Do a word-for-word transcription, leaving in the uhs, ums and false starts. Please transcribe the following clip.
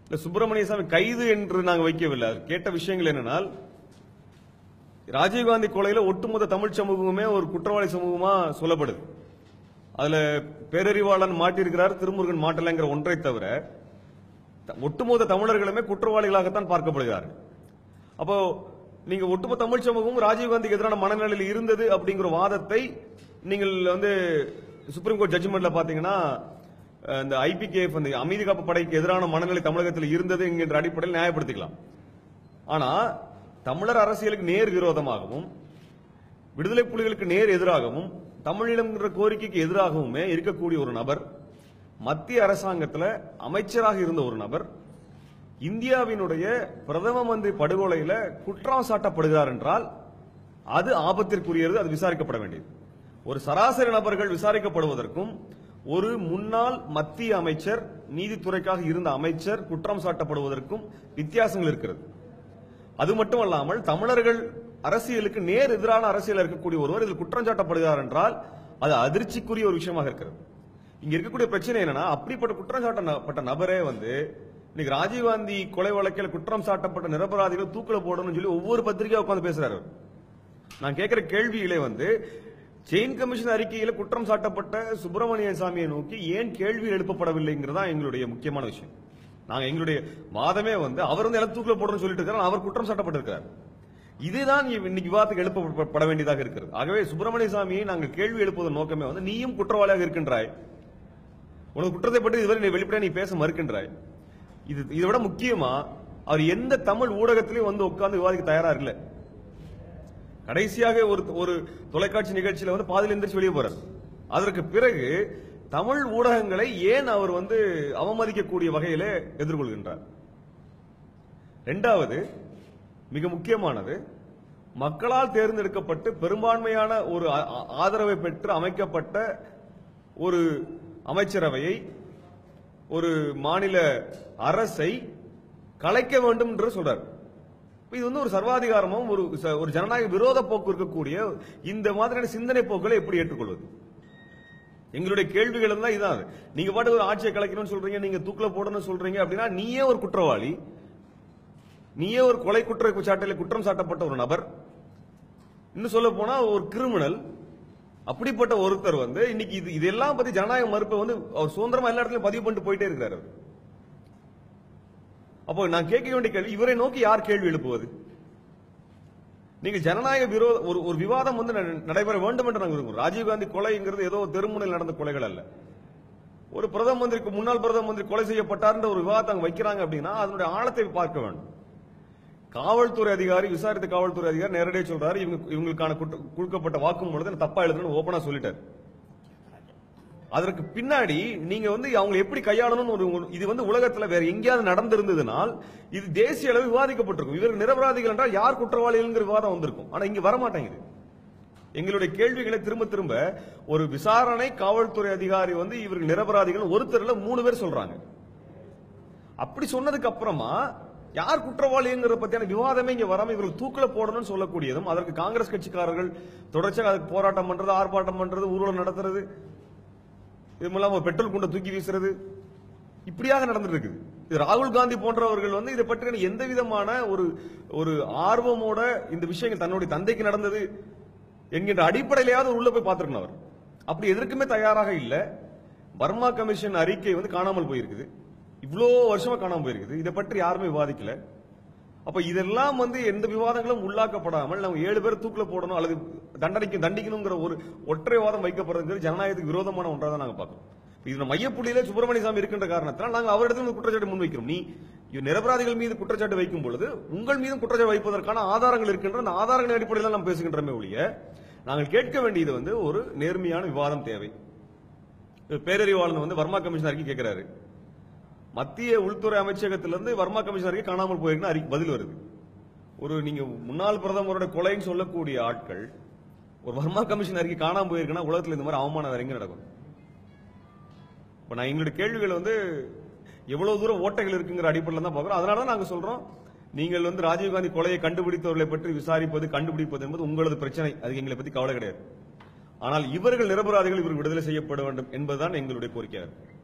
சுப்பிரமணிய சாமி கைது என்று நாங்கள் வைக்கவில்லை. கேட்ட விஷயங்கள் என்னன்னா, ராஜீவ்காந்தி கொலையில ஒட்டுமொத்த தமிழ் சமூகமே ஒரு குற்றவாளி சமூகமா சொல்லப்படுது. அதுல பேரறிவாளன் மாட்டிருக்கிறார், திருமுருகன் மாட்டலைங்கிற ஒன்றை தவிர ஒட்டுமொத்த தமிழர்களுமே குற்றவாளிகளாகத்தான் பார்க்கப்படுகிறார்கள். அப்போ நீங்க ஒட்டுமொத்த தமிழ் சமூகமும் ராஜீவ்காந்திக்கு எதிரான மனநிலையில் இருந்தது அப்படிங்கிற வாதத்தை நீங்கள் வந்து சுப்ரீம் கோர்ட் ஜட்ஜ்மெண்ட்ல பாத்தீங்கன்னா இந்த ஐபிகேஎஃப் அந்த அமைதி காப்பு படைக்கு எதிரான மனநிலை தமிழகத்தில் இருந்தது என்கின்ற அடிப்படையில் நியாயப்படுத்திக்கலாம். ஆனா தமிழர் அரசியலுக்கு நேர் விரோதமாகவும் விடுதலை புலிகளுக்கு நேர் எதிராகவும் தமிழீழம் என்ற கோரிக்கைக்கு எதிராகவுமே இருக்கக்கூடிய ஒரு நபர், மத்திய அரசாங்கத்தில் அமைச்சராக இருந்த ஒரு நபர், இந்தியாவினுடைய பிரதம மந்திரி படுகொலையில குற்றம் சாட்டப்படுகிறார் என்றால் அது ஆபத்திற்குரியது, அது விசாரிக்கப்பட வேண்டியது. ஒரு சராசரி நபர்கள் விசாரிக்கப்படுவதற்கும் ஒரு முன்னாள் மத்திய அமைச்சர், நீதித்துறைக்காக இருந்த அமைச்சர் குற்றம் சாட்டப்படுவதற்கும் வித்தியாசங்கள் இருக்கிறது. அது மட்டுமல்லாமல் தமிழர்கள் அரசியலுக்கு நேர் எதிரான அரசியல் இருக்கக்கூடிய ஒருவர் இதில் குற்றம் சாட்டப்படுகிறார் என்றால் அது அதிர்ச்சிக்குரிய ஒரு விஷயமாக இருக்கிறது. இங்க இருக்கக்கூடிய பிரச்சனை என்னன்னா, அப்படிப்பட்ட குற்றம் சாட்டப்பட்ட நபரே வந்து இன்னைக்கு ராஜீவ்காந்தி கொலை வழக்கில் குற்றம் சாட்டப்பட்ட நிரபராதிகள் தூக்கில போடணும்னு சொல்லி ஒவ்வொரு பத்திரிகையா உட்கார்ந்து பேசுறாரு. நான் கேட்கிற கேள்வியிலே வந்து செயின் கமிஷன் அறிக்கையில குற்றம் சாட்டப்பட்ட சுப்பிரமணிய சாமியை நோக்கி ஏன் கேள்வி எழுப்பப்படவில்லைங்கிறதா எங்களுடைய முக்கியமான விஷயம். நாங்க எங்களுடைய வாதமே வந்து அவர் வந்து எல்லாம் தூக்கில போடணும்னு சொல்லிட்டு இருக்காரு, அவர் குற்றம் சாட்டப்பட்டிருக்கிறார். இதுதான் இன்னைக்கு விவாதத்துக்கு எழுப்பப்பட வேண்டியதாக இருக்கிறது. ஆகவே சுப்பிரமணிய சாமியை நாங்கள் கேள்வி எழுப்புவதன் நோக்கமே வந்து நீயும் குற்றவாளியாக இருக்கின்றாய், உனக்கு குற்றத்தை பற்றி இதுவரை நீ வெளிப்படையா நீ பேச மறுக்கின்றாய். இது இதை விட முக்கியமா அவர் எந்த தமிழ் ஊடகத்திலையும் வந்து உட்கார்ந்து விவாதிக்க தயாரா இல்ல. கடைசியாக ஒரு ஒரு தொலைக்காட்சி நிகழ்ச்சியில வந்து பாதியில் எந்திரிச்சு வெளியே போறார். அதற்கு பிறகு தமிழ் ஊடகங்களை ஏன் அவர் வந்து அவமதிக்கக்கூடிய வகையில எதிர்கொள்கின்றார். இரண்டாவது மிக முக்கியமானது, மக்களால் தேர்ந்தெடுக்கப்பட்டு பெரும்பான்மையான ஒரு ஆதரவை பெற்று அமைக்கப்பட்ட ஒரு அமைச்சரவையை, ஒரு மாநில அரசை கலைக்க வேண்டும் என்று சொல்றார். இது வந்து ஒரு சர்வாதிகாரமும் ஒரு ஒரு ஜனநாயக விரோத போக்கு இருக்கக்கூடிய இந்த மாதிரியான சிந்தனை போக்குகளை எப்படி ஏற்றுக்கொள்வது? எங்களுடைய கேள்விகள் தான் இதான். நீங்க பாட்டு ஒரு ஆட்சியை கலைக்கணும்னு சொல்றீங்க, நீங்க தூக்கில போடணும்னு சொல்றீங்க அப்படின்னா நீயே ஒரு குற்றவாளி, நீயே ஒரு கொலை குற்ற சாட்டில் குற்றம் சாட்டப்பட்ட ஒரு நபர், இன்னும் சொல்ல போனா ஒரு கிரிமினல். அப்படிப்பட்ட ஒருத்தர் வந்து இன்னைக்கு இது இதெல்லாம் பத்தி ஜனநாயக மறுப்பை வந்து அவர் சுதந்திரமா எல்லா இடத்துலயும் பதிவு பண்ணிட்டு போயிட்டே இருக்கிறார். அப்போ நான் கேட்க வேண்டிய கேள்வி, இவரை நோக்கி யார் கேள்வி எழுப்புவது? நீங்க ஜனநாயக விரோத ஒரு ஒரு விவாதம் வந்து நடைபெற வேண்டும் என்று நாங்கள் விரும்புகிறோம். ராஜீவ்காந்தி கொலைங்கிறது ஏதோ தெருமுனையில் நடந்த கொலைகள் அல்ல. ஒரு பிரதம மந்திரி, முன்னாள் பிரதம மந்திரி கொலை செய்யப்பட்டார் ஒரு விவாதத்தை அங்க வைக்கிறாங்க அப்படின்னா அதனுடைய ஆழத்தை பார்க்க வேண்டும். காவல்துறை அதிகாரி, விசாரித்த காவல்துறை அதிகாரி நேரடியாக சொல்றாரு, இவங்க இவங்களுக்கான கொடுக்கப்பட்ட வாக்குமூலத்தை தப்பா எழுதுன்னு ஓபனா சொல்லிட்டாரு. அதற்கு பின்னாடி நீங்க வந்து அவங்க எப்படி கையாளணும் ஒரு இது வந்து உலகத்தில் வேற எங்கேயாவது நடந்திருந்ததுனால் இது தேசிய அளவில் விவாதிக்கப்பட்டிருக்கும். இவர்கள் நிரபராதிகள் என்றால் யார் குற்றவாளிகள் விவாதம் வந்திருக்கும். ஆனா இங்க வரமாட்டேங்குது. எங்களுடைய கேள்விகளை திரும்ப திரும்ப ஒரு விசாரணை காவல்துறை அதிகாரி வந்து இவர்கள் நிரபராதிகள் ஒருத்தர்ல மூணு பேர் சொல்றாங்க. அப்படி சொன்னதுக்கு அப்புறமா யார் குற்றவாளிங்கிற பத்தியான விவாதமே இங்க வராம இவர்கள் தூக்கில போடணும்னு சொல்லக்கூடியதும், அதற்கு காங்கிரஸ் கட்சிக்காரர்கள் தொடர்ச்சியாக அதுக்கு போராட்டம் பண்றது, ஆர்ப்பாட்டம் பண்றது, ஊர்வலம் நடத்துறது, இது மூலம் பெட்ரோல் குண்டை தூக்கி வீசுறது, இப்படியாக நடந்துட்டு இருக்குது. இது ராகுல் காந்தி போன்றவர்கள் வந்து இதை பற்றின எந்த விதமான ஒரு ஒரு ஆர்வமோட இந்த விஷயங்கள் தன்னுடைய தந்தைக்கு நடந்தது என்கின்ற அடிப்படையிலேயாவது உள்ள போய் பார்த்திருக்கணும். அவர் அப்படி எதற்குமே தயாராக இல்ல. பர்மா கமிஷன் அறிக்கை வந்து காணாமல் போயிருக்குது, இவ்வளோ வருஷமா காணாமல் போயிருக்குது. இதை பற்றி யாருமே விவாதிக்கல. அப்ப இதெல்லாம் வந்து எந்த விவாதங்களும் உள்ளாக்கப்படாமல் நம்ம ஏழு பேர் தூக்கில போடணும் அல்லது தண்டனைக்கு தண்டிக்கணுங்கிற ஒரு ஒற்றை வாதம் வைக்கப்படுறது ஜனநாயகத்துக்கு விரோதமான ஒன்றாக தான் நாங்க பார்க்கிறோம். இது மையப்புள்ளியில சுப்பிரமணிய சாமி இருக்கின்ற காரணத்தினால் நாங்கள் அவரிடத்தில் குற்றச்சாட்டு முன்வைக்கிறோம். நீ நிரபராதிகள் மீது குற்றச்சாட்டு வைக்கும் பொழுது உங்கள் மீதும் குற்றச்சாட்டு வைப்பதற்கான ஆதாரங்கள் இருக்கின்ற அந்த ஆதாரங்களின் அடிப்படையில் நாம் பேசுகின்றமே ஒழிய நாங்கள் கேட்க வேண்டியது வந்து ஒரு நேர்மையான விவாதம் தேவை. பேரறிவாளன் வந்து வர்மா கமிஷன் அறிக்கை கேட்கிறாரு. மத்திய உள்துறை அமைச்சகத்திலிருந்து வர்மா கமிஷன் அறிக்கை காணாமல் போயிருக்குன்னு பதில் வருது. ஒரு நீங்க முன்னாள் பிரதமருடைய கொலைன்னு சொல்லக்கூடிய ஆட்கள் ஒரு வர்மா கமிஷன் அறிக்கை காணாமல் போயிருக்குன்னா உலகத்தில் இந்த மாதிரி அவமானம் வேற எங்க நடக்கும்? இப்ப நான் எங்களுடைய கேள்விகள் வந்து எவ்வளவு தூரம் ஓட்டைகள் இருக்குங்கிற அடிப்படையில் தான் பார்க்கிறோம். அதனாலதான் நாங்க சொல்றோம், நீங்கள் வந்து ராஜீவ்காந்தி கொலையை கண்டுபிடித்தவர்களை பற்றி விசாரிப்பது, கண்டுபிடிப்பது என்பது உங்களது பிரச்சனை, அது எங்களை பத்தி கவலை கிடையாது. ஆனால் இவர்கள் நிரபராதிகள் இவர்கள் விடுதலை செய்யப்பட வேண்டும் என்பதுதான் எங்களுடைய கோரிக்கையாக இருக்கு.